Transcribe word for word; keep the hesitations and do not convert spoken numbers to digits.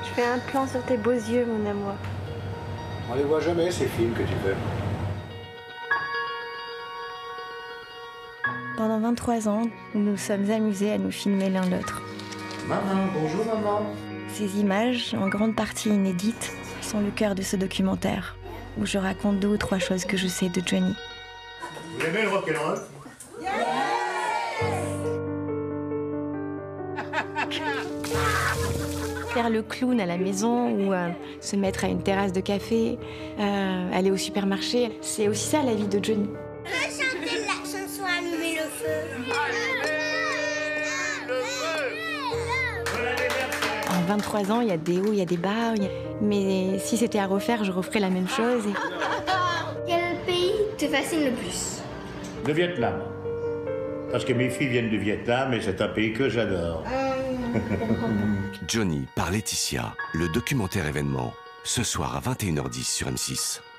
Je fais un plan sur tes beaux yeux, mon amour. On les voit jamais, ces films que tu fais. Pendant vingt-trois ans, nous nous sommes amusés à nous filmer l'un l'autre. Maman, bonjour maman. Ces images, en grande partie inédites, sont le cœur de ce documentaire, où je raconte deux ou trois choses que je sais de Johnny. Vous aimez le rock'n'roll? Faire le clown à la maison ou euh, se mettre à une terrasse de café, euh, aller au supermarché, c'est aussi ça la vie de Johnny. Chanter la chanson Allumer le feu. En vingt-trois ans, il y a des hauts, il y a des bas, il y a... mais si c'était à refaire, je referais la même chose. Et... Quel pays te fascine le plus? Le Vietnam. Parce que mes filles viennent du Vietnam et c'est un pays que j'adore. Johnny par Laetitia, le documentaire événement, ce soir à vingt et une heures dix sur M six.